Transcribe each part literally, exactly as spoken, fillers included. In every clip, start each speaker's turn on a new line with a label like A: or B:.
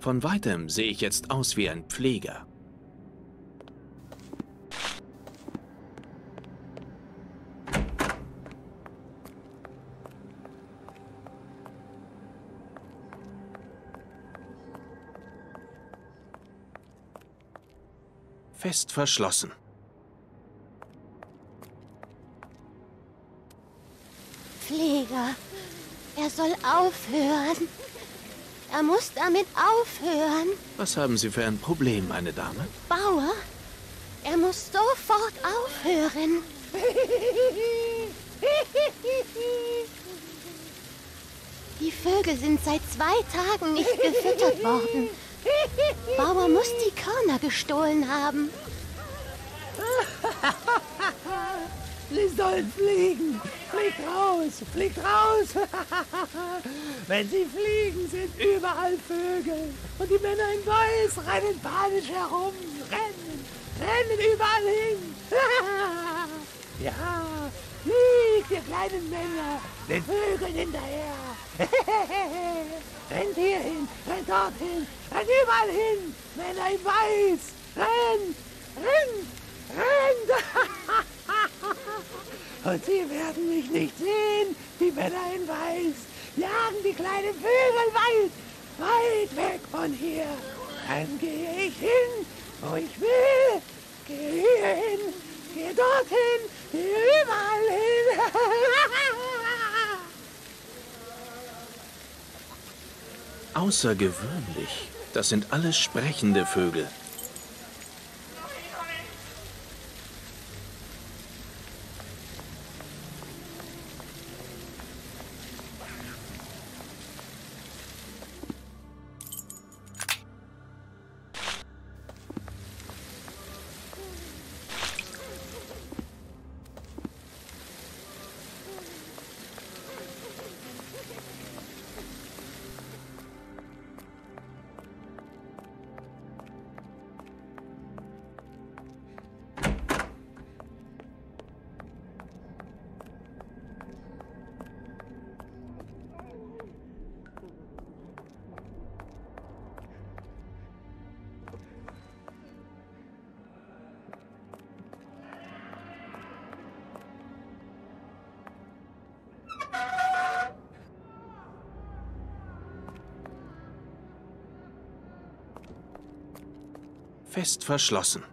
A: Von weitem sehe ich jetzt aus wie ein Pfleger. Fest verschlossen.
B: Pfleger, er soll aufhören. Er muss damit aufhören.
A: Was haben Sie für ein Problem, meine Dame?
B: Bauer, er muss sofort aufhören. Die Vögel sind seit zwei Tagen nicht gefüttert worden. Bauer muss die Körner gestohlen haben.
C: Sie sollen fliegen. Fliegt raus, fliegt raus. Wenn sie fliegen, sind überall Vögel. Und die Männer in Weiß rennen panisch herum. Rennen, rennen überall hin. Ja, fliegt, ihr kleinen Männer, den Vögeln hinterher. Rennt hierhin, rennt dorthin, rennt überall hin. Männer in Weiß, rennt, rennt, rennt. Und sie werden mich nicht sehen, die Männer in Weiß. Jagen die kleinen Vögel weit, weit weg von hier. Dann gehe ich hin, wo ich will. Gehe hier hin, gehe dorthin, gehe überall hin.
A: Außergewöhnlich. Das sind alles sprechende Vögel. Fest verschlossen.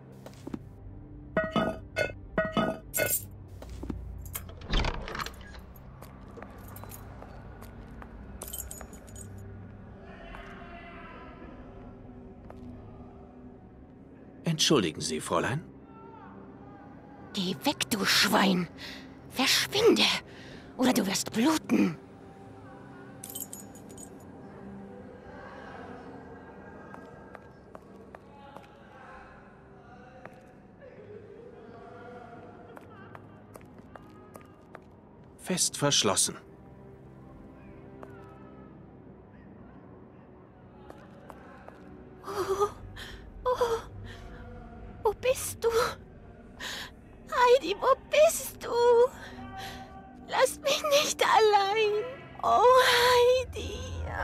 A: Entschuldigen Sie, Fräulein.
B: Geh weg, du Schwein. Verschwinde, oder du wirst bluten.
A: Fest verschlossen.
B: Oh, oh, wo bist du? Heidi, wo bist du? Lass mich nicht allein. Oh, Heidi.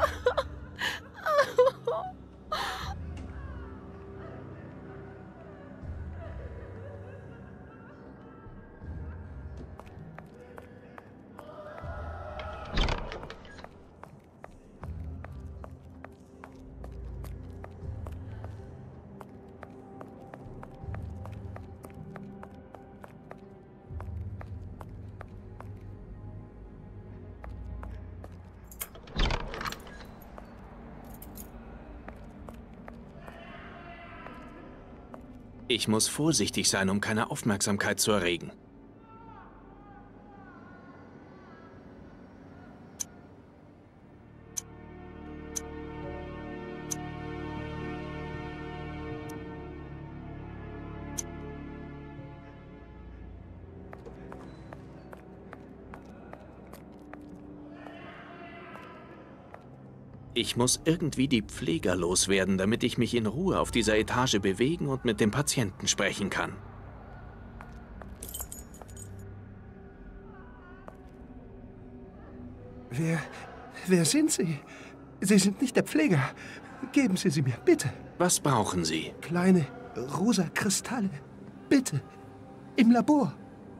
A: Ich muss vorsichtig sein, um keine Aufmerksamkeit zu erregen. Ich muss irgendwie die Pfleger loswerden, damit ich mich in Ruhe auf dieser Etage bewegen und mit dem Patienten sprechen kann.
D: Wer, wer sind Sie? Sie sind nicht der Pfleger. Geben Sie sie mir, bitte.
A: Was brauchen Sie?
D: Kleine rosa Kristalle. Bitte. Im Labor.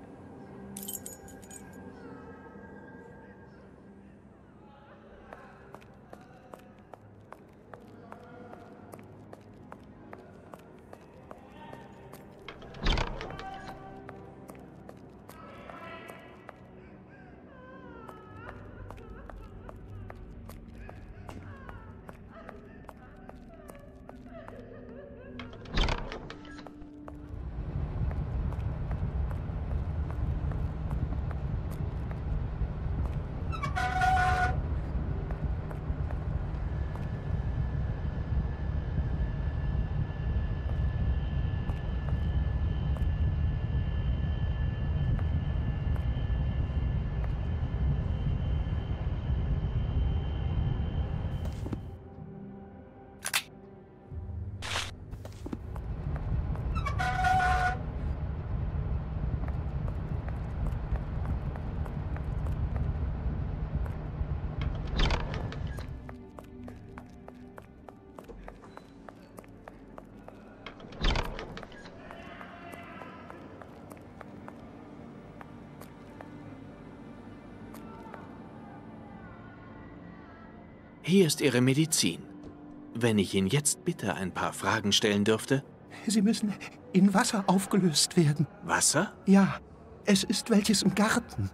A: Hier ist Ihre Medizin. Wenn ich Ihnen jetzt bitte ein paar Fragen stellen dürfte?
D: Sie müssen in Wasser aufgelöst werden.
A: Wasser?
D: Ja, es ist welches im Garten.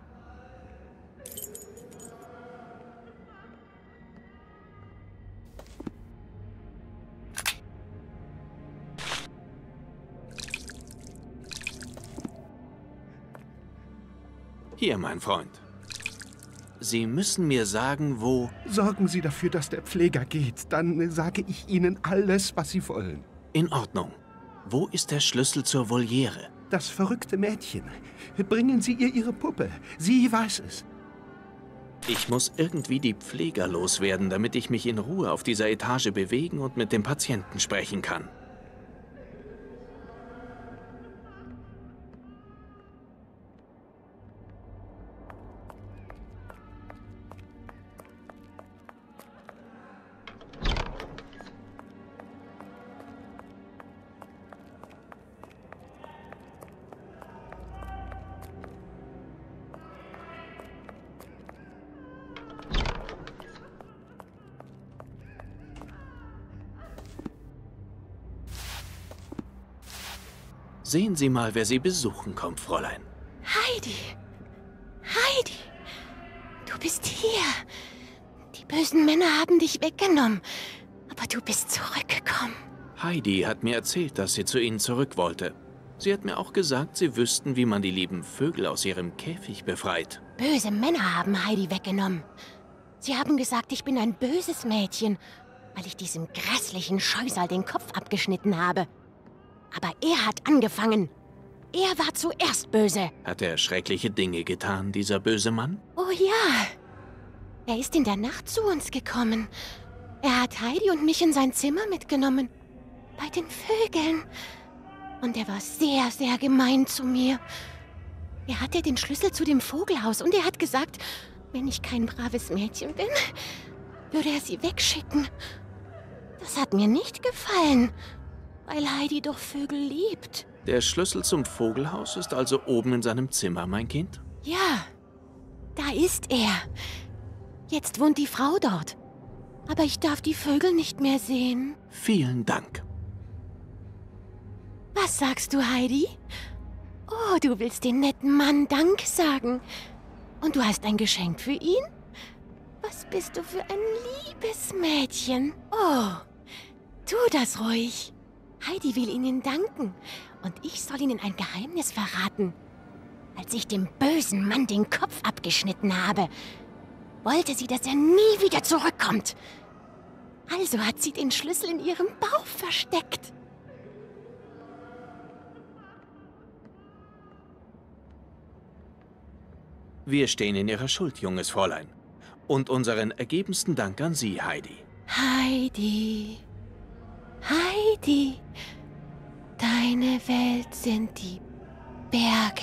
A: Hier, mein Freund. Sie müssen mir sagen, wo...
D: Sorgen Sie dafür, dass der Pfleger geht. Dann sage ich Ihnen alles, was Sie wollen.
A: In Ordnung. Wo ist der Schlüssel zur Voliere?
D: Das verrückte Mädchen. Bringen Sie ihr Ihre Puppe. Sie weiß es.
A: Ich muss irgendwie die Pfleger loswerden, damit ich mich in Ruhe auf dieser Etage bewegen und mit dem Patienten sprechen kann. Sehen Sie mal, wer Sie besuchen kommt, Fräulein.
B: Heidi! Heidi! Du bist hier. Die bösen Männer haben dich weggenommen. Aber du bist zurückgekommen.
A: Heidi hat mir erzählt, dass sie zu Ihnen zurück wollte. Sie hat mir auch gesagt, Sie wüssten, wie man die lieben Vögel aus ihrem Käfig befreit.
B: Böse Männer haben Heidi weggenommen. Sie haben gesagt, ich bin ein böses Mädchen, weil ich diesem grässlichen Scheusal den Kopf abgeschnitten habe. Aber er hat angefangen. Er war zuerst böse.
A: Hat er schreckliche Dinge getan, dieser böse Mann?
B: Oh ja. Er ist in der Nacht zu uns gekommen. Er hat Heidi und mich in sein Zimmer mitgenommen. Bei den Vögeln. Und er war sehr, sehr gemein zu mir. Er hatte den Schlüssel zu dem Vogelhaus und er hat gesagt, wenn ich kein braves Mädchen bin, würde er sie wegschicken. Das hat mir nicht gefallen. Weil Heidi doch Vögel liebt.
A: Der Schlüssel zum Vogelhaus ist also oben in seinem Zimmer, mein Kind?
B: Ja, da ist er. Jetzt wohnt die Frau dort. Aber ich darf die Vögel nicht mehr sehen.
A: Vielen Dank.
B: Was sagst du, Heidi? Oh, du willst den netten Mann Dank sagen. Und du hast ein Geschenk für ihn? Was bist du für ein liebes Mädchen? Oh, tu das ruhig. Heidi will Ihnen danken und ich soll Ihnen ein Geheimnis verraten. Als ich dem bösen Mann den Kopf abgeschnitten habe, wollte sie, dass er nie wieder zurückkommt. Also hat sie den Schlüssel in ihrem Bauch versteckt.
A: Wir stehen in Ihrer Schuld, junges Fräulein. Und unseren ergebensten Dank an Sie, Heidi.
B: Heidi... Heidi, deine Welt sind die Berge.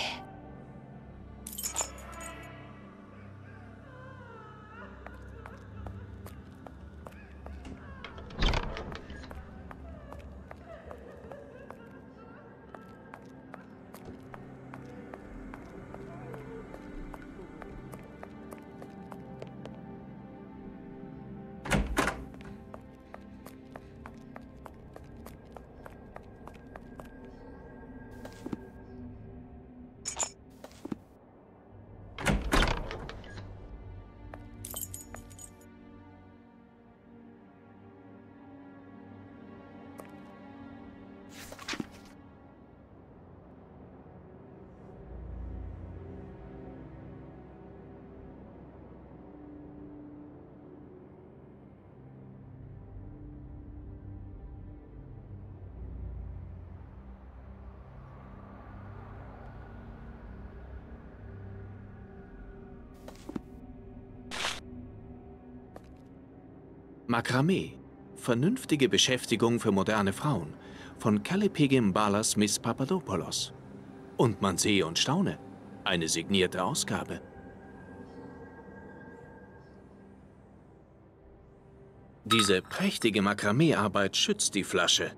A: Makramee. Vernünftige Beschäftigung für moderne Frauen. Von Kalipegim Ballas Miss Papadopoulos. Und man sehe und staune. Eine signierte Ausgabe. Diese prächtige Makramee-Arbeit schützt die Flasche.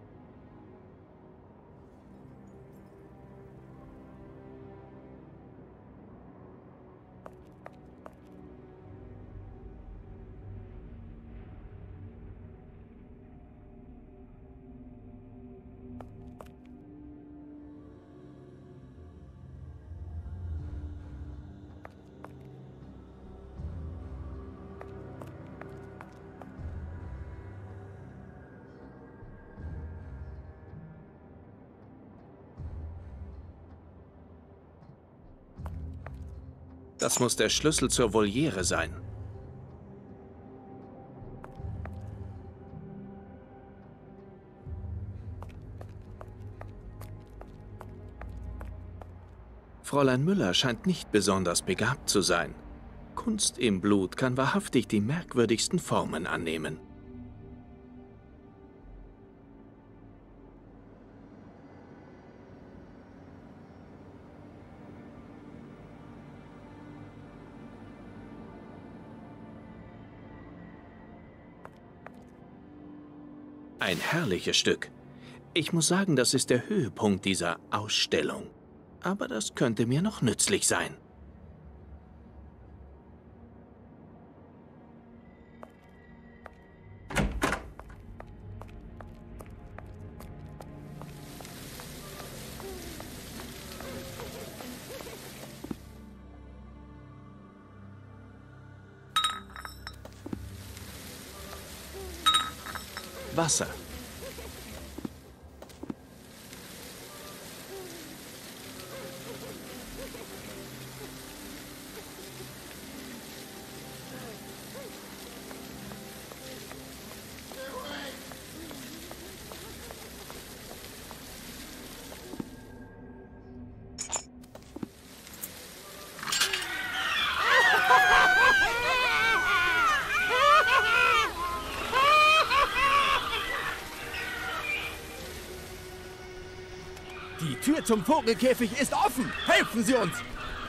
A: Das muss der Schlüssel zur Voliere sein. Fräulein Müller scheint nicht besonders begabt zu sein. Kunst im Blut kann wahrhaftig die merkwürdigsten Formen annehmen. Ein herrliches Stück. Ich muss sagen, das ist der Höhepunkt dieser Ausstellung. Aber das könnte mir noch nützlich sein. Wasser.
E: Die Tür zum Vogelkäfig ist offen! Helfen Sie uns!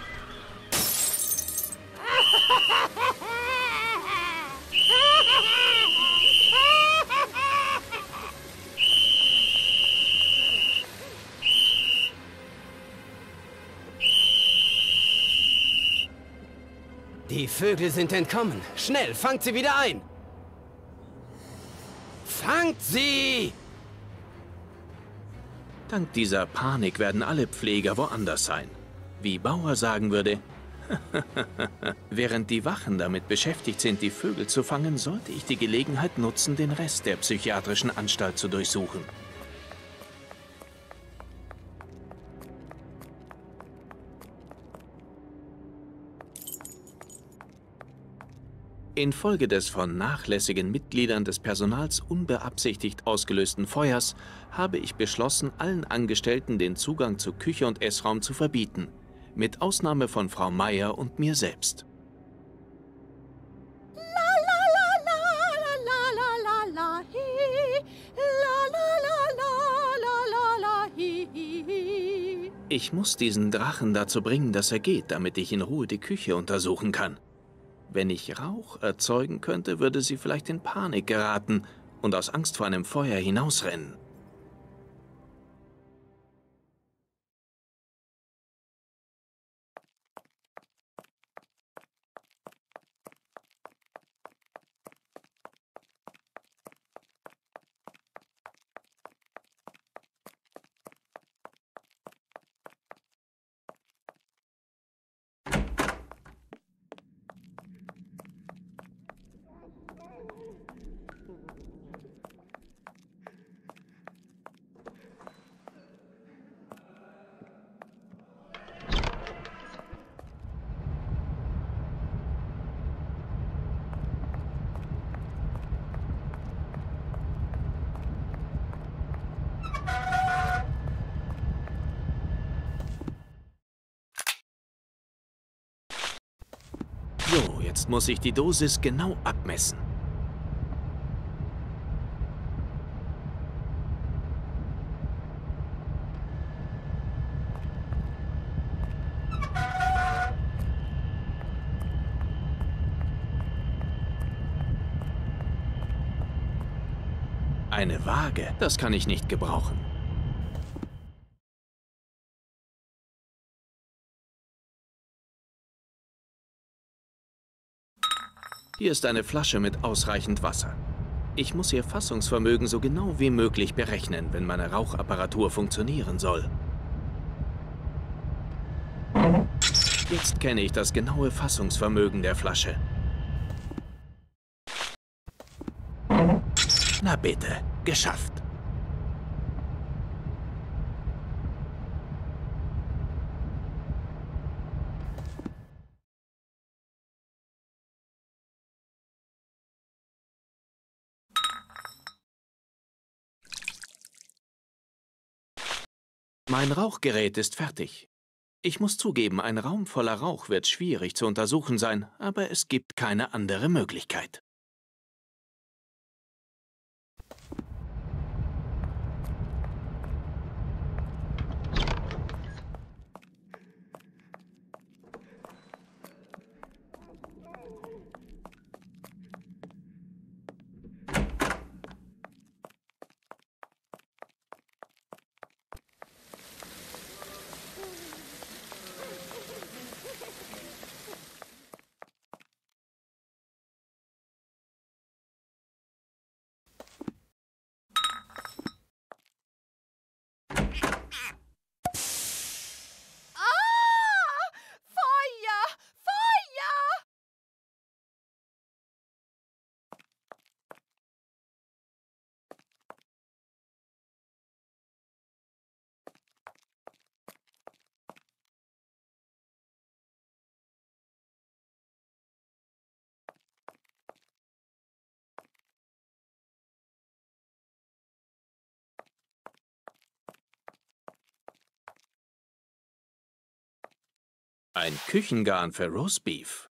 F: Die Vögel sind entkommen. Schnell, fangt sie wieder ein! Fangt sie!
A: Dank dieser Panik werden alle Pfleger woanders sein. Wie Bauer sagen würde, während die Wachen damit beschäftigt sind, die Vögel zu fangen, sollte ich die Gelegenheit nutzen, den Rest der psychiatrischen Anstalt zu durchsuchen. Infolge des von nachlässigen Mitgliedern des Personals unbeabsichtigt ausgelösten Feuers habe ich beschlossen, allen Angestellten den Zugang zu Küche und Essraum zu verbieten, mit Ausnahme von Frau Meier und mir selbst. Ich muss diesen Drachen dazu bringen, dass er geht, damit ich in Ruhe die Küche untersuchen kann. Wenn ich Rauch erzeugen könnte, würde sie vielleicht in Panik geraten und aus Angst vor einem Feuer hinausrennen. So, jetzt muss ich die Dosis genau abmessen. Eine Waage, das kann ich nicht gebrauchen. Hier ist eine Flasche mit ausreichend Wasser. Ich muss ihr Fassungsvermögen so genau wie möglich berechnen, wenn meine Rauchapparatur funktionieren soll. Jetzt kenne ich das genaue Fassungsvermögen der Flasche. Na bitte, geschafft. Mein Rauchgerät ist fertig. Ich muss zugeben, ein Raum voller Rauch wird schwierig zu untersuchen sein, aber es gibt keine andere Möglichkeit. Ein Küchengarn für Roastbeef.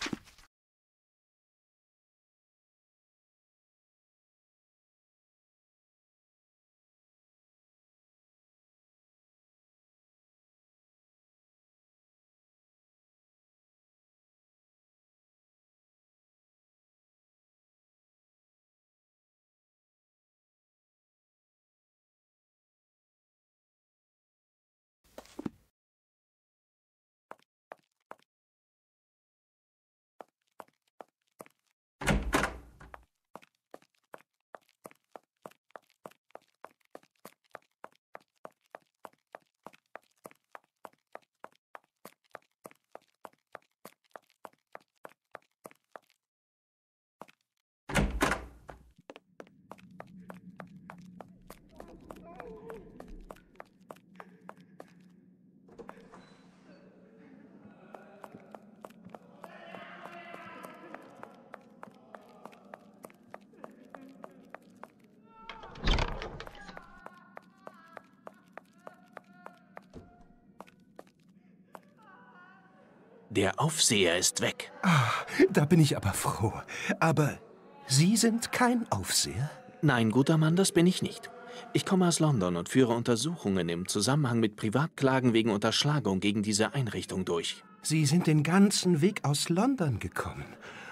A: Der Aufseher ist weg.
D: Ah, da bin ich aber froh. Aber Sie sind kein Aufseher?
A: Nein, guter Mann, das bin ich nicht. Ich komme aus London und führe Untersuchungen im Zusammenhang mit Privatklagen wegen Unterschlagung gegen diese Einrichtung durch.
D: Sie sind den ganzen Weg aus London gekommen.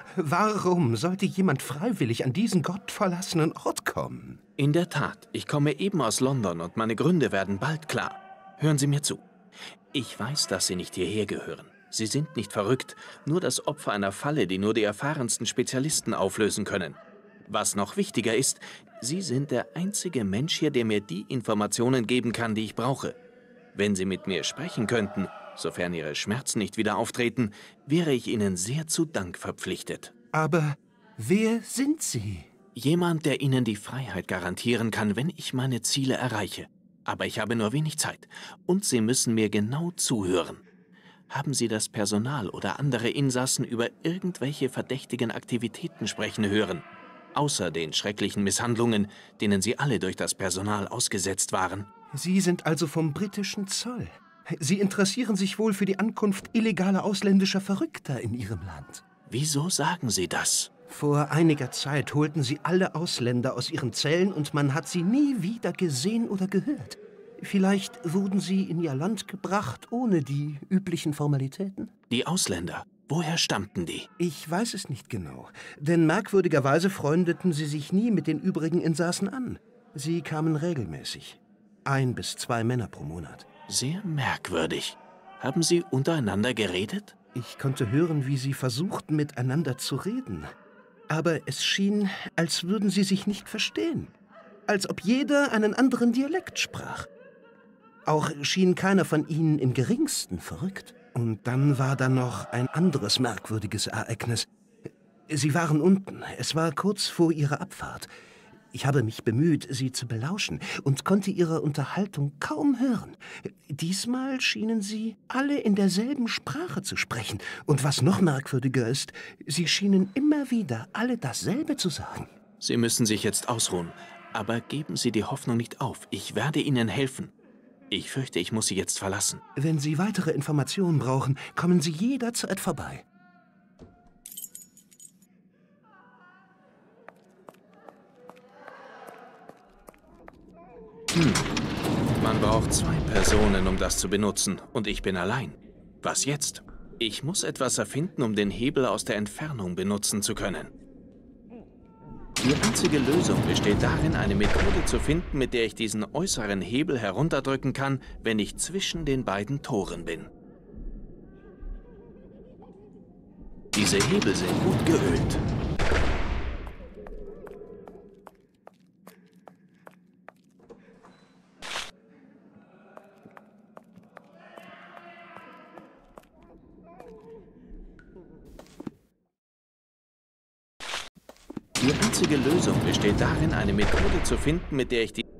D: Warum sollte jemand freiwillig an diesen gottverlassenen Ort kommen?
A: In der Tat, ich komme eben aus London und meine Gründe werden bald klar. Hören Sie mir zu. Ich weiß, dass Sie nicht hierher gehören. Sie sind nicht verrückt, nur das Opfer einer Falle, die nur die erfahrensten Spezialisten auflösen können. Was noch wichtiger ist, Sie sind der einzige Mensch hier, der mir die Informationen geben kann, die ich brauche. Wenn Sie mit mir sprechen könnten, sofern Ihre Schmerzen nicht wieder auftreten, wäre ich Ihnen sehr zu Dank verpflichtet.
D: Aber wer sind Sie?
A: Jemand, der Ihnen die Freiheit garantieren kann, wenn ich meine Ziele erreiche. Aber ich habe nur wenig Zeit und Sie müssen mir genau zuhören. Haben Sie das Personal oder andere Insassen über irgendwelche verdächtigen Aktivitäten sprechen hören? Außer den schrecklichen Misshandlungen, denen Sie alle durch das Personal ausgesetzt waren?
D: Sie sind also vom britischen Zoll. Sie interessieren sich wohl für die Ankunft illegaler ausländischer Verrückter in Ihrem Land.
A: Wieso sagen Sie das?
D: Vor einiger Zeit holten Sie alle Ausländer aus ihren Zellen und man hat sie nie wieder gesehen oder gehört. Vielleicht wurden sie in ihr Land gebracht, ohne die üblichen Formalitäten?
A: Die Ausländer? Woher stammten die?
D: Ich weiß es nicht genau, denn merkwürdigerweise freundeten sie sich nie mit den übrigen Insassen an. Sie kamen regelmäßig. Ein bis zwei Männer pro Monat.
A: Sehr merkwürdig. Haben sie untereinander geredet?
D: Ich konnte hören, wie sie versuchten, miteinander zu reden. Aber es schien, als würden sie sich nicht verstehen. Als ob jeder einen anderen Dialekt sprach. Auch schien keiner von ihnen im geringsten verrückt. Und dann war da noch ein anderes merkwürdiges Ereignis. Sie waren unten. Es war kurz vor ihrer Abfahrt. Ich habe mich bemüht, sie zu belauschen und konnte ihre Unterhaltung kaum hören. Diesmal schienen sie alle in derselben Sprache zu sprechen. Und was noch merkwürdiger ist, sie schienen immer wieder alle dasselbe zu sagen.
A: Sie müssen sich jetzt ausruhen. Aber geben Sie die Hoffnung nicht auf. Ich werde Ihnen helfen. Ich fürchte, ich muss Sie jetzt verlassen.
D: Wenn Sie weitere Informationen brauchen, kommen Sie jederzeit vorbei.
A: Hm. Man braucht zwei Personen, um das zu benutzen. Und ich bin allein. Was jetzt? Ich muss etwas erfinden, um den Hebel aus der Entfernung benutzen zu können. Die einzige Lösung besteht darin, eine Methode zu finden, mit der ich diesen äußeren Hebel herunterdrücken kann, wenn ich zwischen den beiden Toren bin. Diese Hebel sind gut geölt. Die einzige Lösung besteht darin, eine Methode zu finden, mit der ich die...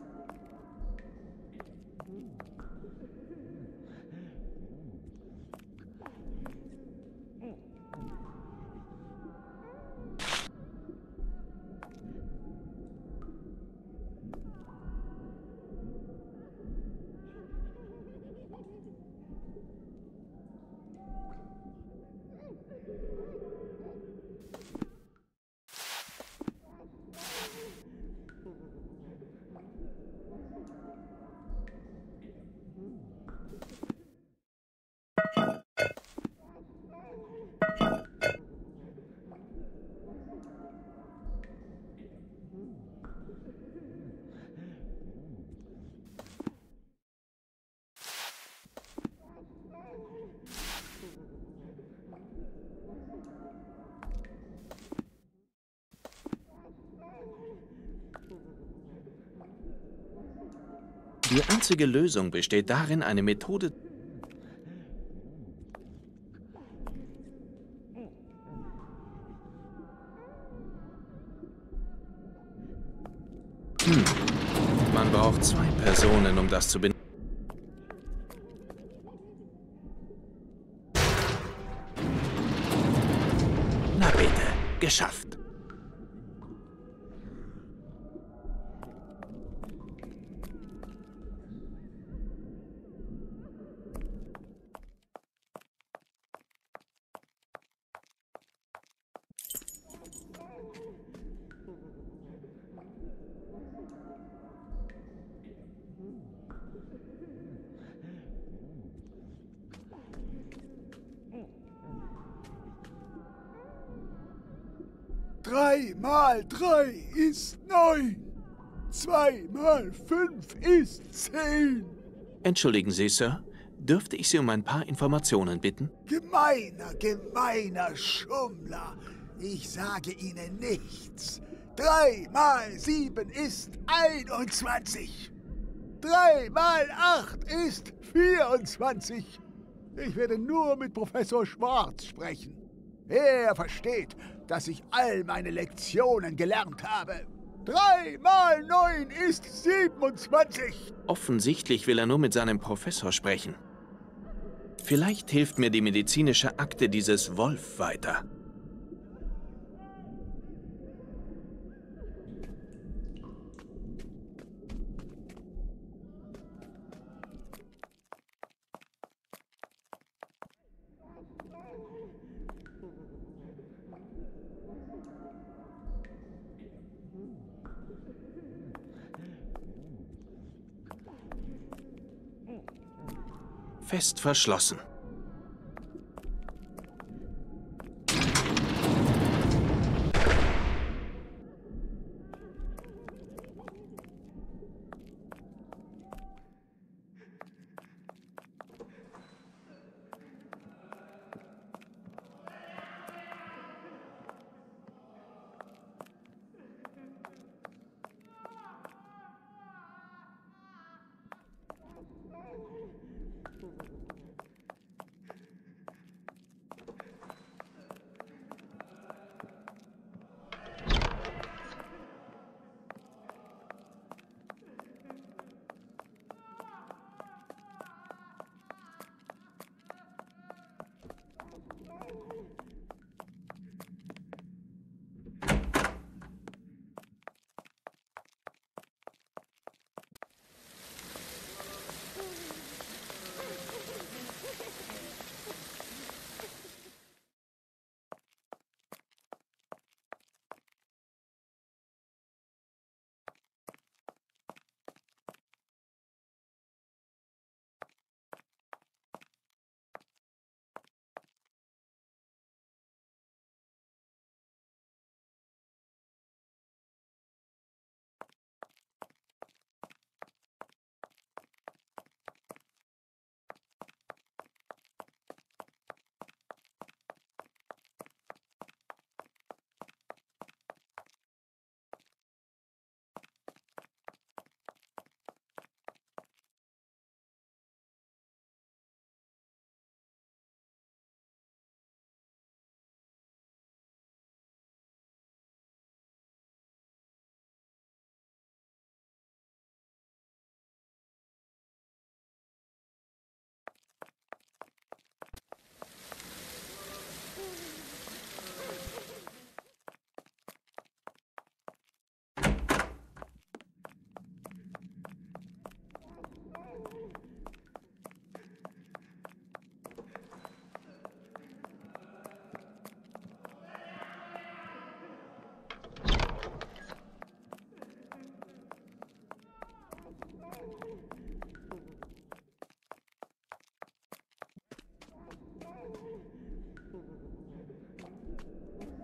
A: Die einzige Lösung besteht darin, eine Methode... Hm. Man braucht zwei Personen, um das zu benutzen. Na bitte, geschafft.
C: Drei mal drei ist neun. Zwei mal fünf ist zehn.
A: Entschuldigen Sie, Sir. Dürfte ich Sie um ein paar Informationen bitten?
C: Gemeiner, gemeiner Schummler. Ich sage Ihnen nichts. Drei mal sieben ist einundzwanzig. Drei mal acht ist vierundzwanzig. Ich werde nur mit Professor Schwarz sprechen. Er versteht, dass ich all meine Lektionen gelernt habe. Drei mal neun ist siebenundzwanzig.
A: Offensichtlich will er nur mit seinem Professor sprechen. Vielleicht hilft mir die medizinische Akte dieses Wolf weiter. Fest verschlossen.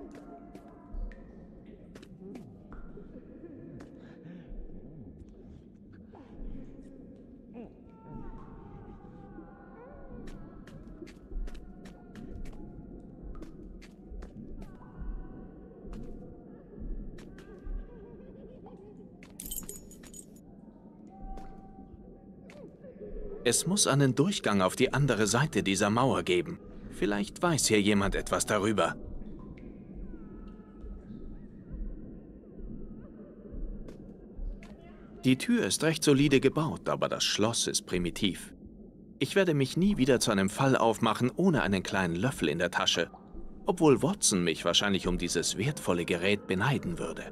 A: Es muss einen Durchgang auf die andere Seite dieser Mauer geben. Vielleicht weiß hier jemand etwas darüber. Die Tür ist recht solide gebaut, aber das Schloss ist primitiv. Ich werde mich nie wieder zu einem Fall aufmachen, ohne einen kleinen Löffel in der Tasche. Obwohl Watson mich wahrscheinlich um dieses wertvolle Gerät beneiden würde.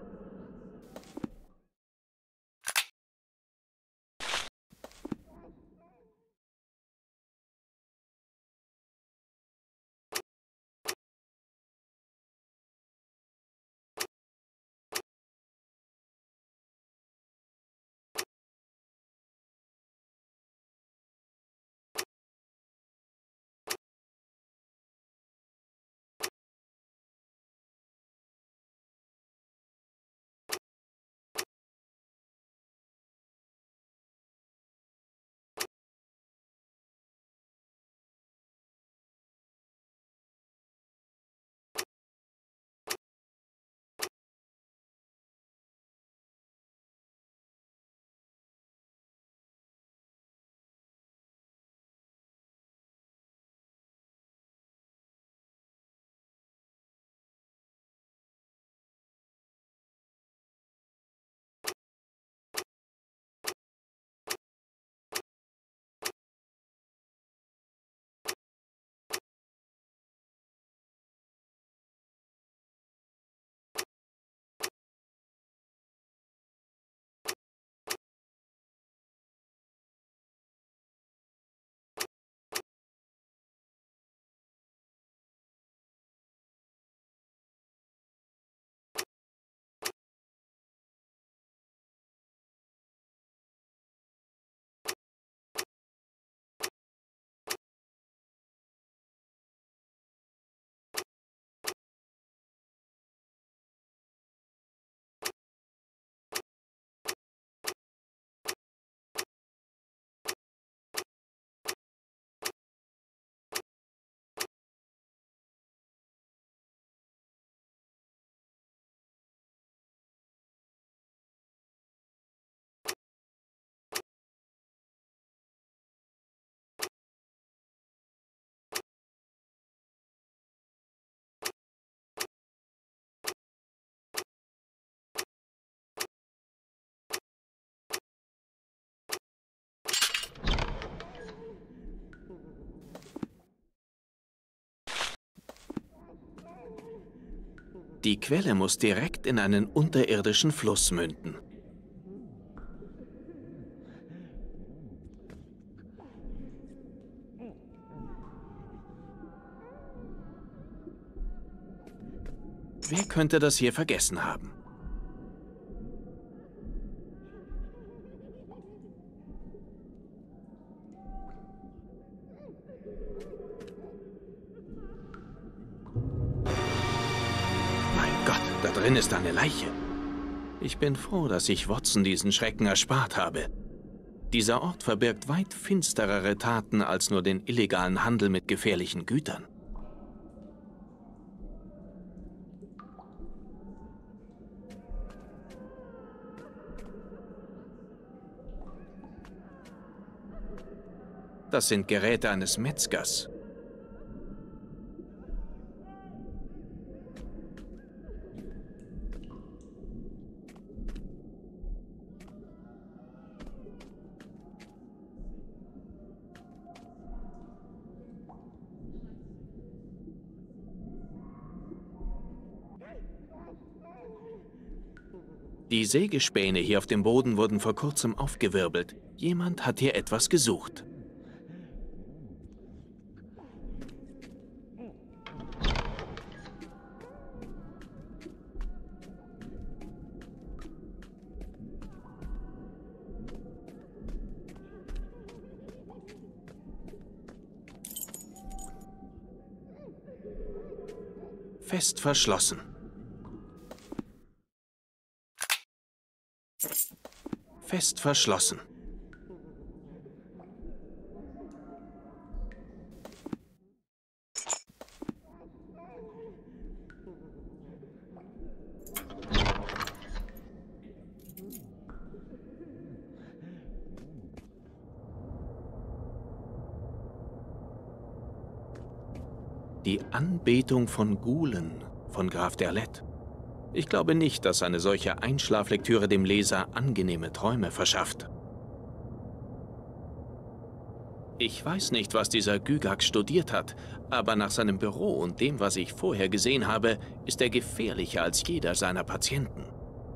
A: Die Quelle muss direkt in einen unterirdischen Fluss münden. Wer könnte das hier vergessen haben? Da drin ist eine Leiche. Ich bin froh, dass ich Watson diesen Schrecken erspart habe. Dieser Ort verbirgt weit finsterere Taten als nur den illegalen Handel mit gefährlichen Gütern. Das sind Geräte eines Metzgers. Die Sägespäne hier auf dem Boden wurden vor kurzem aufgewirbelt. Jemand hat hier etwas gesucht. Fest verschlossen. Fest verschlossen. Die Anbetung von Gulen von Graf Derlet. Ich glaube nicht, dass eine solche Einschlaflektüre dem Leser angenehme Träume verschafft. Ich weiß nicht, was dieser Gygax studiert hat, aber nach seinem Büro und dem, was ich vorher gesehen habe, ist er gefährlicher als jeder seiner Patienten.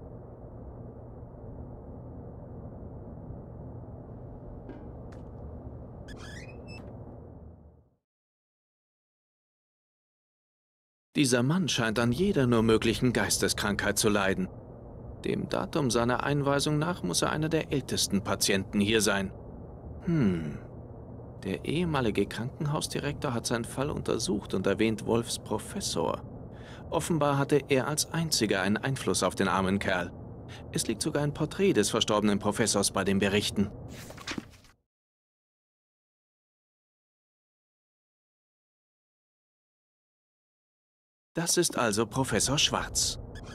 A: Dieser Mann scheint an jeder nur möglichen Geisteskrankheit zu leiden. Dem Datum seiner Einweisung nach muss er einer der ältesten Patienten hier sein. Hm. Der ehemalige Krankenhausdirektor hat seinen Fall untersucht und erwähnt Wolfs Professor. Offenbar hatte er als einziger einen Einfluss auf den armen Kerl. Es liegt sogar ein Porträt des verstorbenen Professors bei den Berichten. Das ist also Professor Schwarz.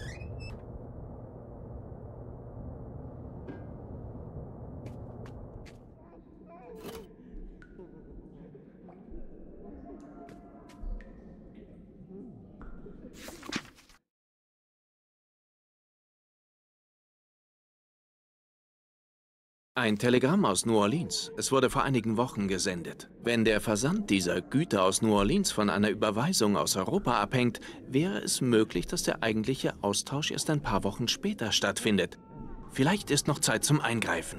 A: Ein Telegramm aus New Orleans. Es wurde vor einigen Wochen gesendet. Wenn der Versand dieser Güter aus New Orleans von einer Überweisung aus Europa abhängt, wäre es möglich, dass der eigentliche Austausch erst ein paar Wochen später stattfindet. Vielleicht ist noch Zeit zum Eingreifen.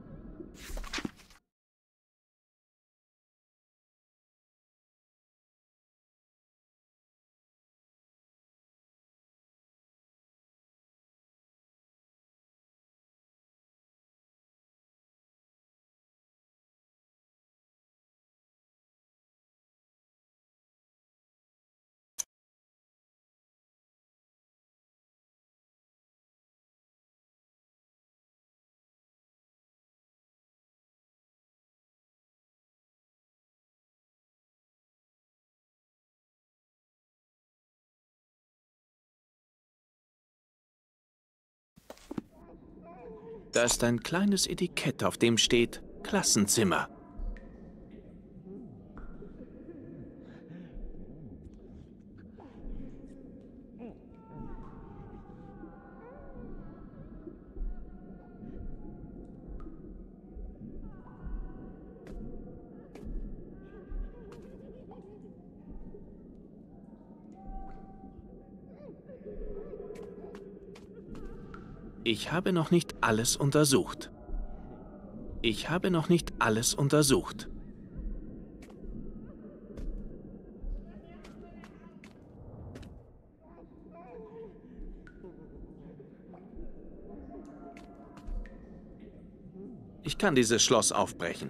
A: Da ist ein kleines Etikett, auf dem steht Klassenzimmer. Ich habe noch nicht alles untersucht. Ich habe noch nicht alles untersucht. Ich kann dieses Schloss aufbrechen.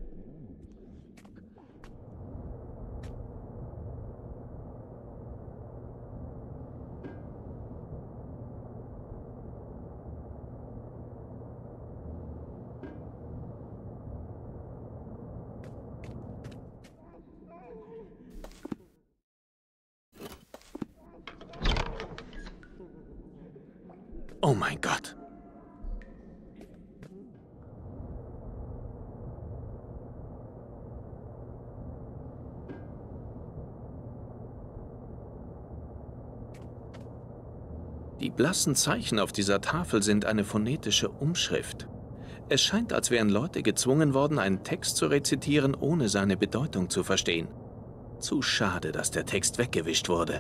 A: Oh mein Gott. Die blassen Zeichen auf dieser Tafel sind eine phonetische Umschrift. Es scheint, als wären Leute gezwungen worden, einen Text zu rezitieren, ohne seine Bedeutung zu verstehen. Zu schade, dass der Text weggewischt wurde.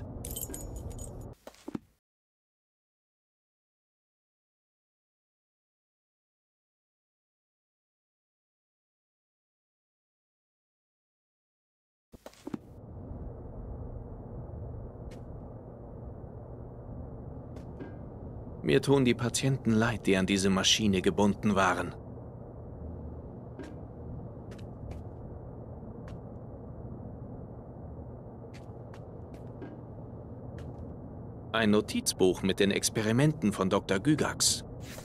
A: Mir tun die Patienten leid, die an diese Maschine gebunden waren. Ein Notizbuch mit den Experimenten von Doktor Gygax.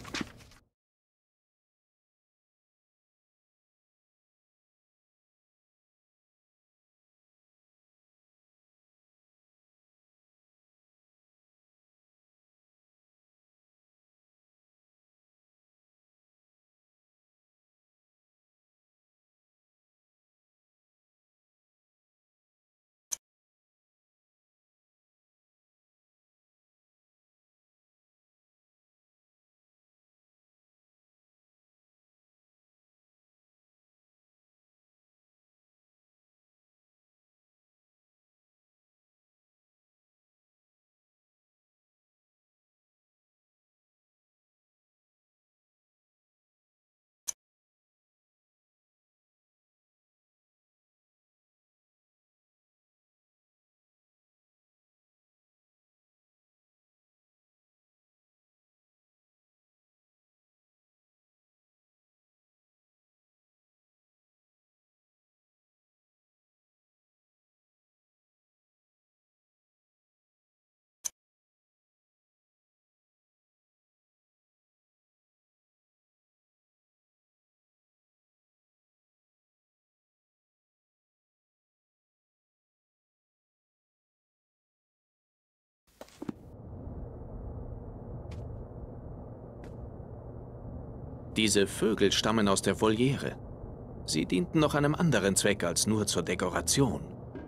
A: Diese Vögel stammen aus der Voliere. Sie dienten noch einem anderen Zweck als nur zur Dekoration.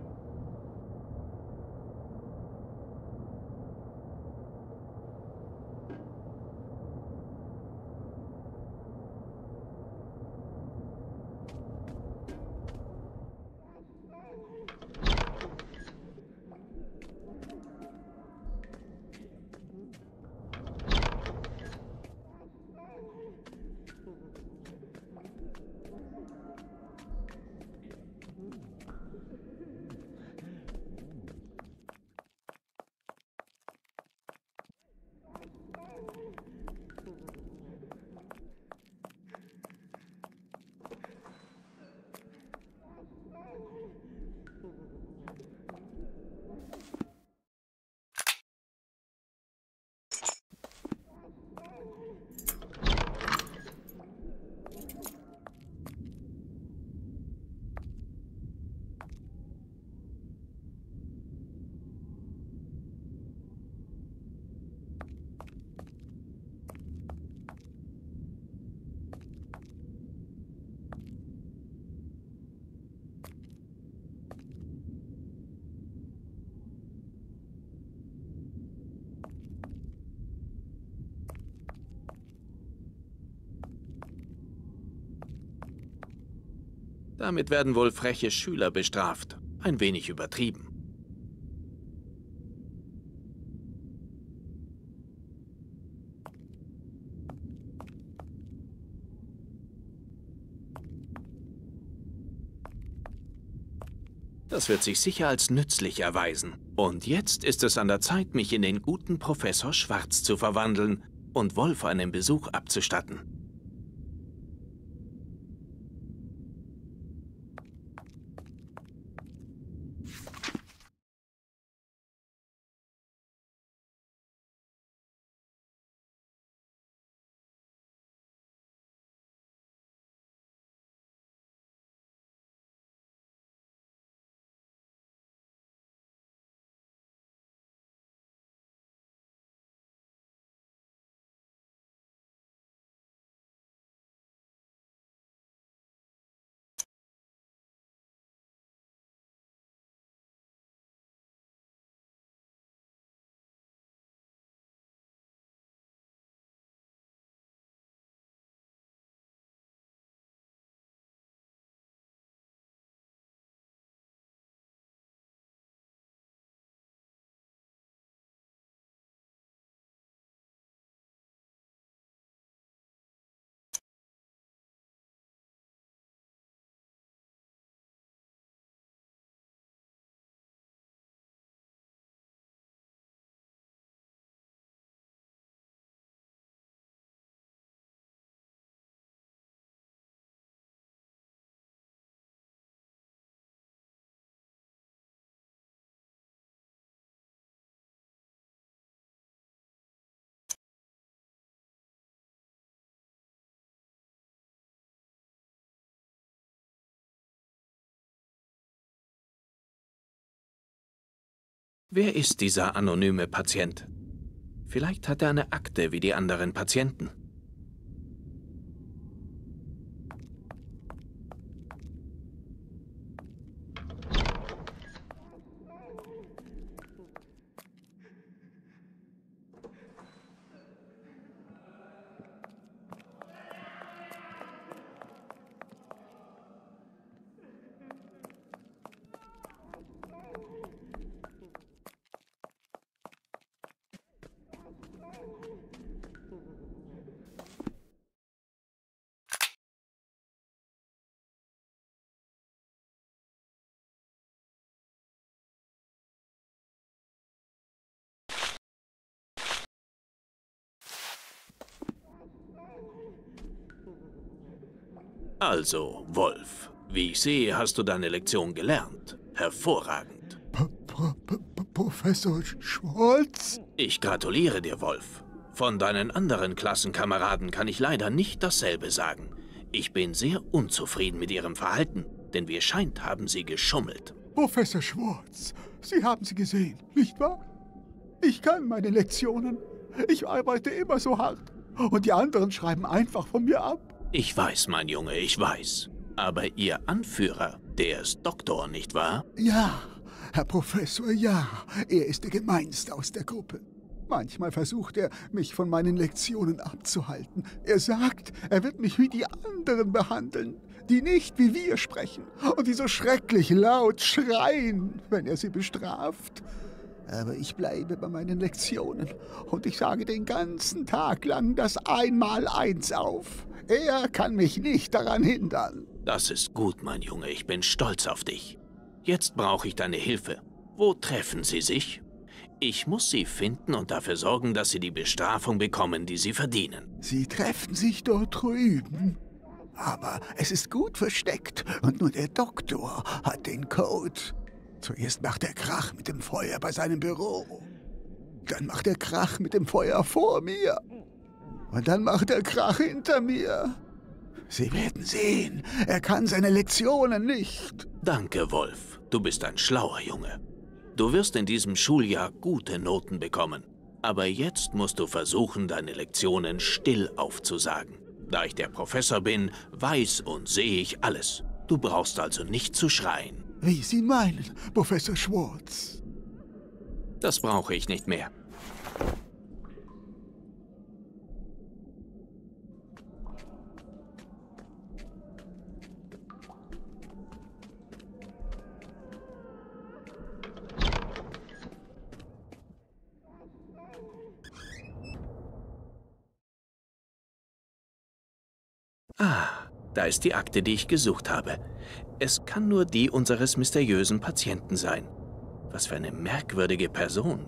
A: Damit werden wohl freche Schüler bestraft. Ein wenig übertrieben. Das wird sich sicher als nützlich erweisen. Und jetzt ist es an der Zeit, mich in den guten Professor Schwarz zu verwandeln und Wolf einen Besuch abzustatten. Wer ist dieser anonyme Patient? Vielleicht hat er eine Akte wie die anderen Patienten. Also, Wolf, wie ich sehe, hast du deine Lektion gelernt. Hervorragend.
G: P P P Professor Schwartz?
A: Ich gratuliere dir, Wolf. Von deinen anderen Klassenkameraden kann ich leider nicht dasselbe sagen. Ich bin sehr unzufrieden mit ihrem Verhalten, denn wie es scheint, haben sie geschummelt.
G: Professor Schwartz, Sie haben sie gesehen, nicht wahr? Ich kann meine Lektionen. Ich arbeite immer so hart. Und die anderen schreiben einfach von mir ab.
A: Ich weiß, mein Junge, ich weiß. Aber Ihr Anführer, der ist Doktor, nicht wahr?
G: Ja, Herr Professor, ja. Er ist der Gemeinste aus der Gruppe. Manchmal versucht er, mich von meinen Lektionen abzuhalten. Er sagt, er wird mich wie die anderen behandeln, die nicht wie wir sprechen und die so schrecklich laut schreien, wenn er sie bestraft. Aber ich bleibe bei meinen Lektionen und ich sage den ganzen Tag lang das Einmaleins auf. Er kann mich nicht daran hindern.
A: Das ist gut, mein Junge. Ich bin stolz auf dich. Jetzt brauche ich deine Hilfe. Wo treffen sie sich? Ich muss sie finden und dafür sorgen, dass sie die Bestrafung bekommen, die sie verdienen.
G: Sie treffen sich dort drüben. Aber es ist gut versteckt und nur der Doktor hat den Code. Zuerst macht er Krach mit dem Feuer bei seinem Büro. Dann macht er Krach mit dem Feuer vor mir. Und dann macht er Krach hinter mir. Sie werden sehen, er kann seine Lektionen nicht.
A: Danke, Wolf. Du bist ein schlauer Junge. Du wirst in diesem Schuljahr gute Noten bekommen. Aber jetzt musst du versuchen, deine Lektionen still aufzusagen. Da ich der Professor bin, weiß und sehe ich alles. Du brauchst also nicht zu schreien.
G: Wie Sie meinen, Professor Schwartz.
A: Das brauche ich nicht mehr. Ah, da ist die Akte, die ich gesucht habe. Es kann nur die unseres mysteriösen Patienten sein. Was für eine merkwürdige Person.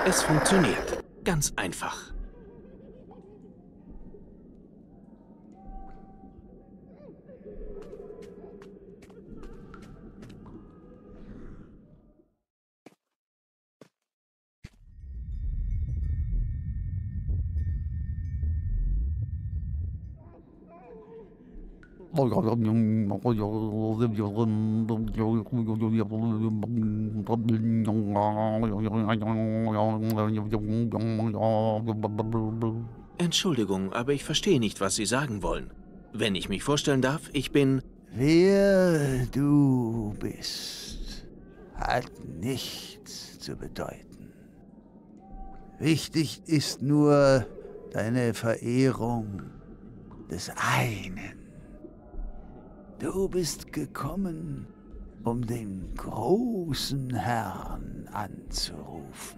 A: Es funktioniert. Ganz einfach. Entschuldigung, aber ich verstehe nicht, was Sie sagen wollen. Wenn ich mich vorstellen darf, ich bin...
G: Wer du bist, hat nichts zu bedeuten. Wichtig ist nur deine Verehrung des einen. Du bist gekommen, um den großen Herrn anzurufen.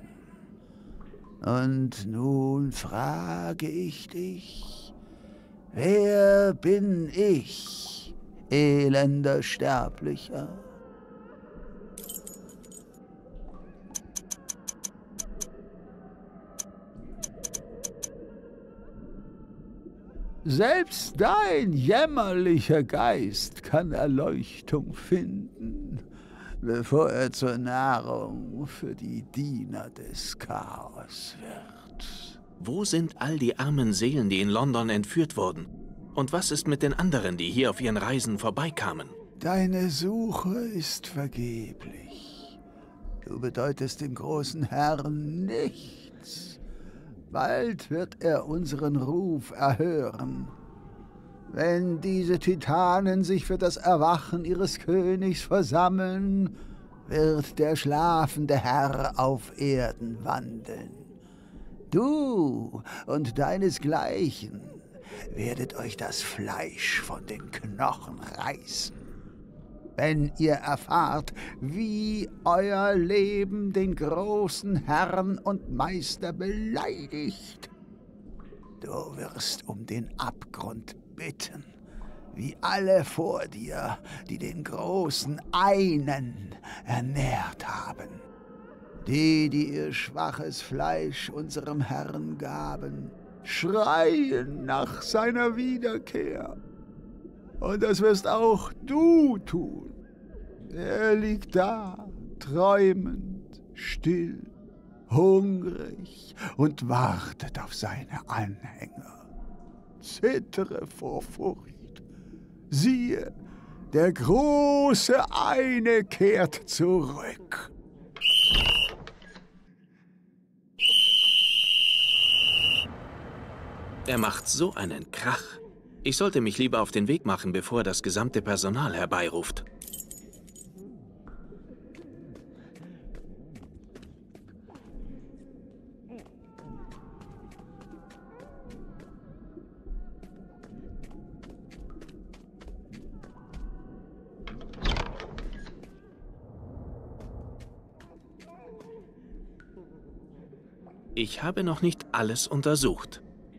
G: Und nun frage ich dich, wer bin ich, elender Sterblicher? Selbst dein jämmerlicher Geist kann Erleuchtung finden, bevor er zur Nahrung für die Diener des Chaos wird.
A: Wo sind all die armen Seelen, die in London entführt wurden? Und was ist mit den anderen, die hier auf ihren Reisen vorbeikamen?
G: Deine Suche ist vergeblich. Du bedeutest dem großen Herrn nichts. Bald wird er unseren Ruf erhören. Wenn diese Titanen sich für das Erwachen ihres Königs versammeln, wird der schlafende Herr auf Erden wandeln. Du und deinesgleichen werdet euch das Fleisch von den Knochen reißen, wenn ihr erfahrt, wie euer Leben den großen Herrn und Meister beleidigt. Du wirst um den Abgrund bitten, wie alle vor dir, die den großen Einen ernährt haben. Die, die ihr schwaches Fleisch unserem Herrn gaben, schreien nach seiner Wiederkehr. Und das wirst auch du tun. Er liegt da, träumend, still, hungrig und wartet auf seine Anhänger. Zittere vor Furcht. Siehe, der große Eine kehrt zurück.
A: Er macht so einen Krach. Ich sollte mich lieber auf den Weg machen, bevor er das gesamte Personal herbeiruft. Ich habe noch nicht alles untersucht.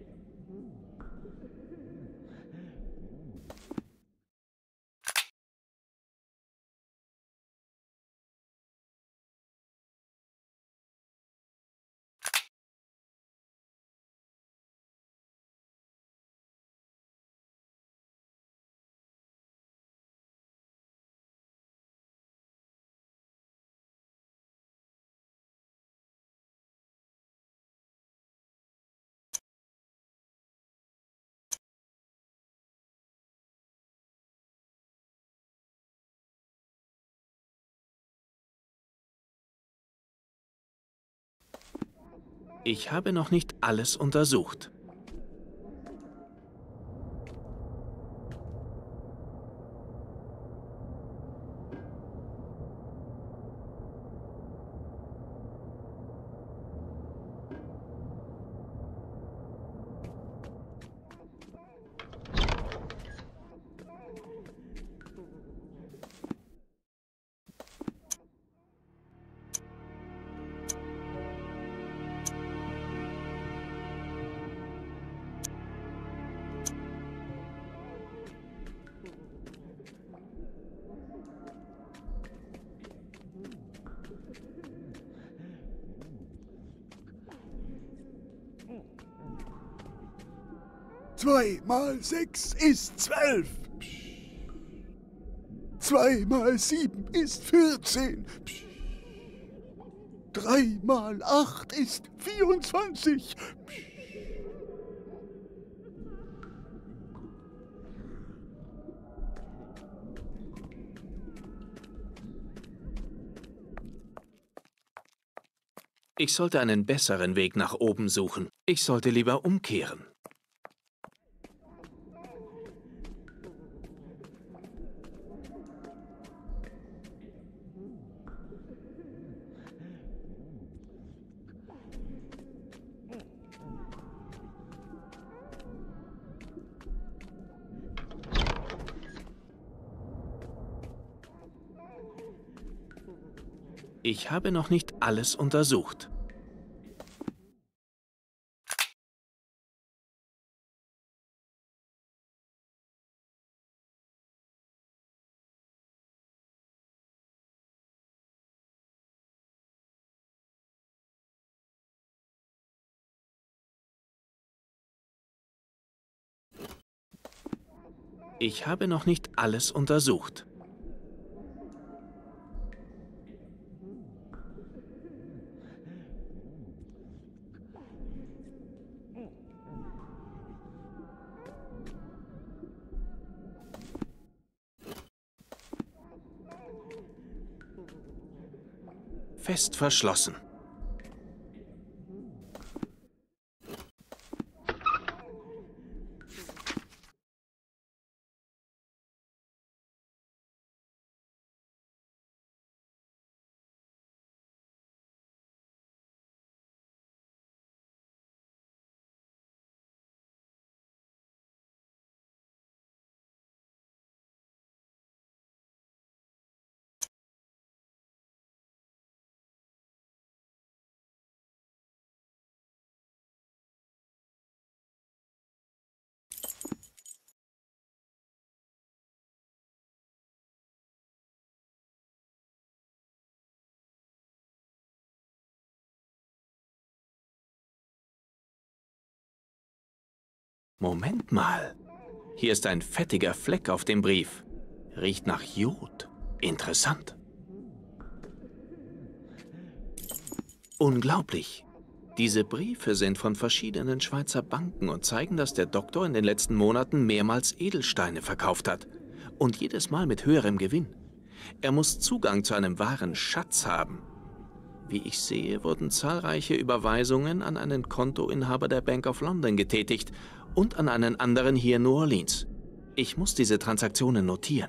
A: Ich habe noch nicht alles untersucht.
G: Zwei mal sechs ist zwölf. Zwei mal sieben ist vierzehn. Drei mal acht ist vierundzwanzig.
A: Ich sollte einen besseren Weg nach oben suchen. Ich sollte lieber umkehren. Ich habe noch nicht alles untersucht. Ich habe noch nicht alles untersucht. Fest verschlossen. Moment mal. Hier ist ein fettiger Fleck auf dem Brief. Riecht nach Jod. Interessant. Unglaublich. Diese Briefe sind von verschiedenen Schweizer Banken und zeigen, dass der Doktor in den letzten Monaten mehrmals Edelsteine verkauft hat. Und jedes Mal mit höherem Gewinn. Er muss Zugang zu einem wahren Schatz haben. Wie ich sehe, wurden zahlreiche Überweisungen an einen Kontoinhaber der Bank of London getätigt und an einen anderen hier in New Orleans. Ich muss diese Transaktionen notieren.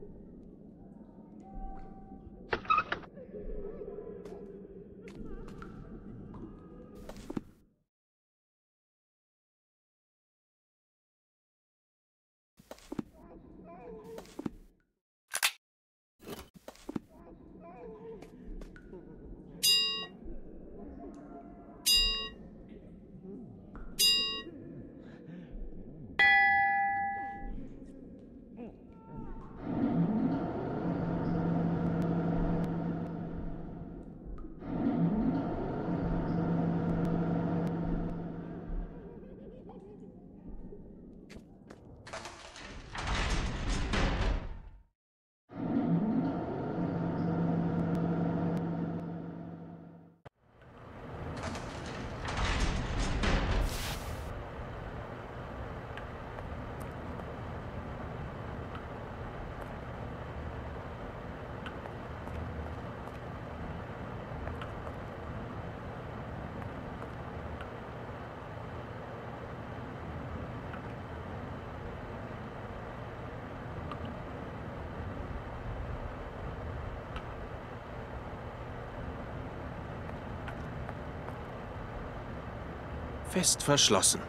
A: Fest verschlossen.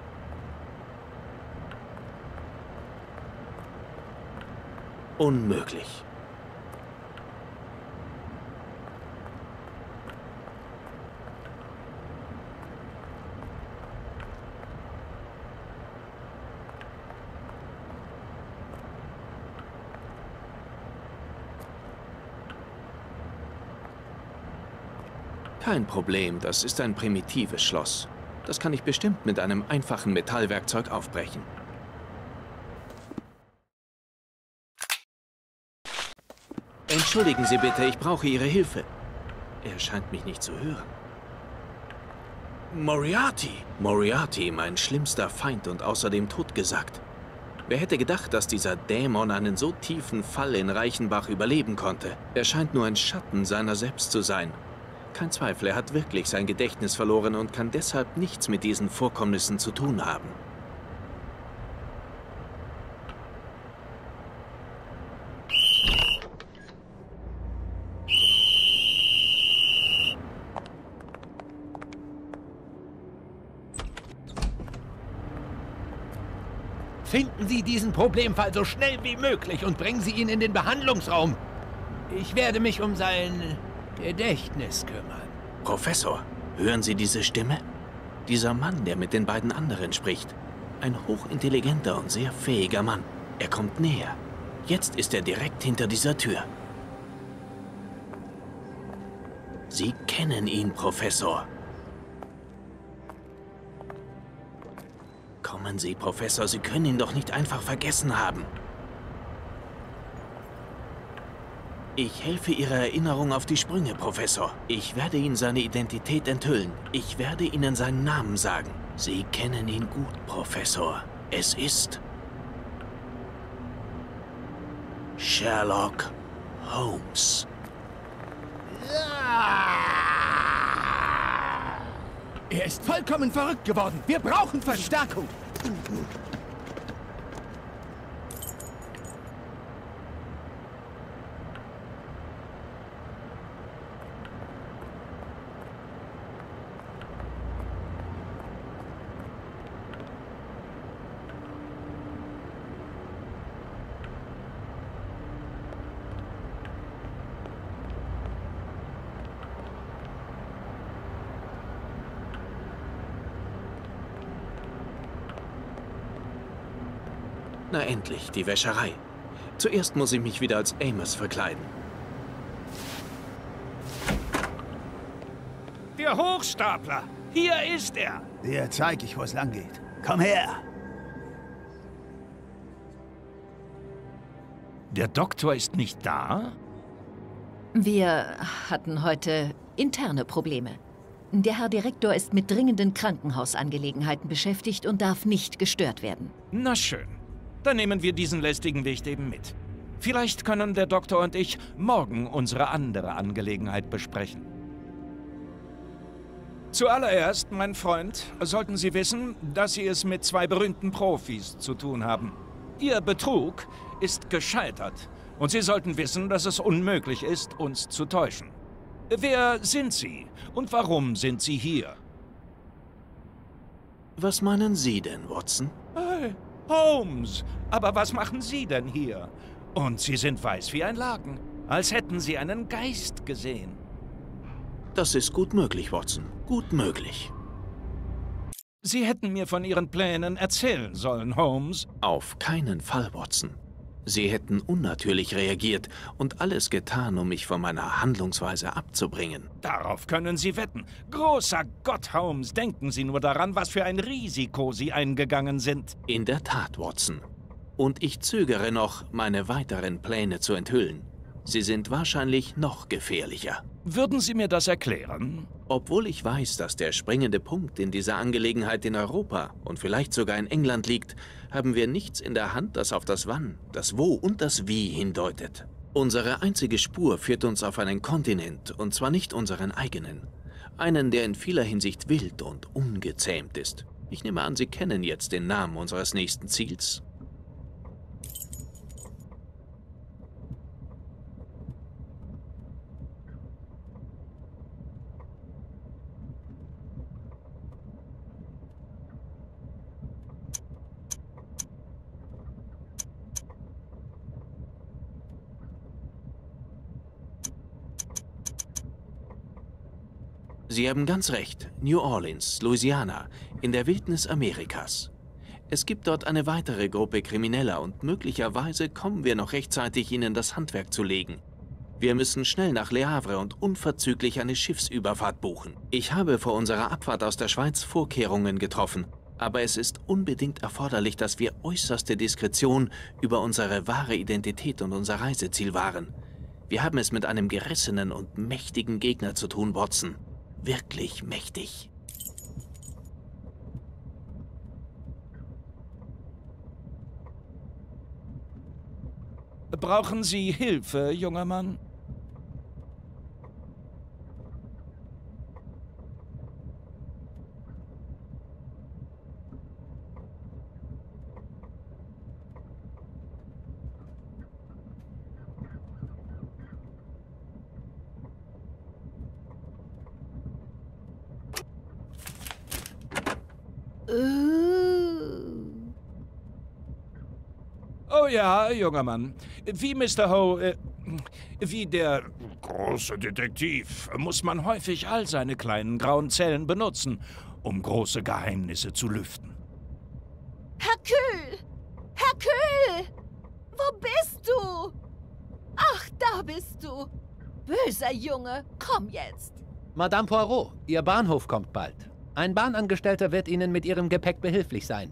A: Unmöglich. Kein Problem, das ist ein primitives Schloss. Das kann ich bestimmt mit einem einfachen Metallwerkzeug aufbrechen. Entschuldigen Sie bitte, ich brauche Ihre Hilfe. Er scheint mich nicht zu hören. Moriarty! Moriarty, mein schlimmster Feind und außerdem totgesagt. Wer hätte gedacht, dass dieser Dämon einen so tiefen Fall in Reichenbach überleben konnte? Er scheint nur ein Schatten seiner selbst zu sein. Kein Zweifel, er hat wirklich sein Gedächtnis verloren und kann deshalb nichts mit diesen Vorkommnissen zu tun haben.
C: Finden Sie diesen Problemfall so schnell wie möglich und bringen Sie ihn in den Behandlungsraum. Ich werde mich um sein Gedächtnis kümmern.
A: Professor, hören Sie diese Stimme? Dieser Mann, der mit den beiden anderen spricht. Ein hochintelligenter und sehr fähiger Mann. Er kommt näher. Jetzt ist er direkt hinter dieser Tür. Sie kennen ihn, Professor. Kommen Sie, Professor, Sie können ihn doch nicht einfach vergessen haben. Ich helfe Ihrer Erinnerung auf die Sprünge, Professor. Ich werde Ihnen seine Identität enthüllen. Ich werde Ihnen seinen Namen sagen. Sie kennen ihn gut, Professor. Es ist Sherlock Holmes.
C: Er ist vollkommen verrückt geworden. Wir brauchen Verstärkung.
A: Na endlich, die Wäscherei. Zuerst muss ich mich wieder als Amos verkleiden.
H: Der Hochstapler! Hier ist er!
I: Dir zeig ich, wo es lang geht. Komm her!
H: Der Doktor ist nicht da?
J: Wir hatten heute interne Probleme. Der Herr Direktor ist mit dringenden Krankenhausangelegenheiten beschäftigt und darf nicht gestört werden.
H: Na schön. Dann nehmen wir diesen lästigen Wicht eben mit. Vielleicht können der Doktor und ich morgen unsere andere Angelegenheit besprechen. Zuallererst, mein Freund, sollten Sie wissen, dass Sie es mit zwei berühmten Profis zu tun haben. Ihr Betrug ist gescheitert und Sie sollten wissen, dass es unmöglich ist, uns zu täuschen. Wer sind Sie und warum sind Sie hier?
A: Was meinen Sie denn, Watson?
H: Hey, Holmes, aber was machen Sie denn hier? Und Sie sind weiß wie ein Laken, als hätten Sie einen Geist gesehen.
A: Das ist gut möglich, Watson. Gut möglich.
H: Sie hätten mir von Ihren Plänen erzählen sollen, Holmes.
A: Auf keinen Fall, Watson. Sie hätten unnatürlich reagiert und alles getan, um mich von meiner Handlungsweise abzubringen.
H: Darauf können Sie wetten. Großer Gott, Holmes, denken Sie nur daran, was für ein Risiko Sie eingegangen sind.
A: In der Tat, Watson. Und ich zögere noch, meine weiteren Pläne zu enthüllen. Sie sind wahrscheinlich noch gefährlicher.
H: Würden Sie mir das erklären?
A: Obwohl ich weiß, dass der springende Punkt in dieser Angelegenheit in Europa und vielleicht sogar in England liegt, haben wir nichts in der Hand, das auf das Wann, das Wo und das Wie hindeutet. Unsere einzige Spur führt uns auf einen Kontinent, und zwar nicht unseren eigenen. Einen, der in vieler Hinsicht wild und ungezähmt ist. Ich nehme an, Sie kennen jetzt den Namen unseres nächsten Ziels. Sie haben ganz recht. New Orleans, Louisiana, in der Wildnis Amerikas. Es gibt dort eine weitere Gruppe Krimineller und möglicherweise kommen wir noch rechtzeitig, ihnen das Handwerk zu legen. Wir müssen schnell nach Le Havre und unverzüglich eine Schiffsüberfahrt buchen. Ich habe vor unserer Abfahrt aus der Schweiz Vorkehrungen getroffen, aber es ist unbedingt erforderlich, dass wir äußerste Diskretion über unsere wahre Identität und unser Reiseziel wahren. Wir haben es mit einem gerissenen und mächtigen Gegner zu tun, Watson. Wirklich mächtig.
H: Brauchen Sie Hilfe, junger Mann? Oh ja, junger Mann. Wie Mister Ho, äh, wie der große Detektiv, muss man häufig all seine kleinen grauen Zellen benutzen, um große Geheimnisse zu lüften.
B: Hercule! Hercule! Wo bist du? Ach, da bist du. Böser Junge, komm jetzt.
K: Madame Poirot, Ihr Bahnhof kommt bald. Ein Bahnangestellter wird Ihnen mit Ihrem Gepäck behilflich sein.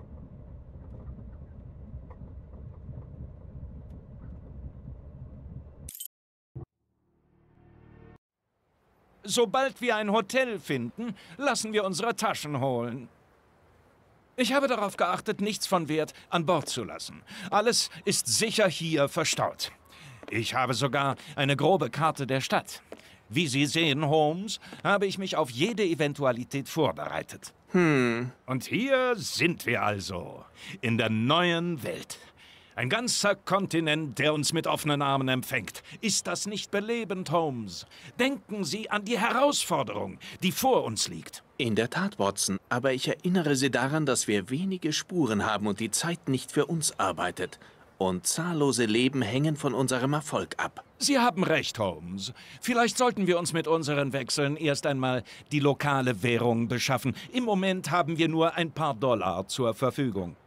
H: Sobald wir ein Hotel finden, lassen wir unsere Taschen holen. Ich habe darauf geachtet, nichts von Wert an Bord zu lassen. Alles ist sicher hier verstaut. Ich habe sogar eine grobe Karte der Stadt. Wie Sie sehen, Holmes, habe ich mich auf jede Eventualität vorbereitet.
A: Hm.
H: Und hier sind wir also, in der neuen Welt. Ein ganzer Kontinent, der uns mit offenen Armen empfängt. Ist das nicht belebend, Holmes? Denken Sie an die Herausforderung, die vor uns liegt.
A: In der Tat, Watson. Aber ich erinnere Sie daran, dass wir wenige Spuren haben und die Zeit nicht für uns arbeitet. Und zahllose Leben hängen von unserem Erfolg ab.
H: Sie haben recht, Holmes. Vielleicht sollten wir uns mit unseren Wechseln erst einmal die lokale Währung beschaffen. Im Moment haben wir nur ein paar Dollar zur Verfügung.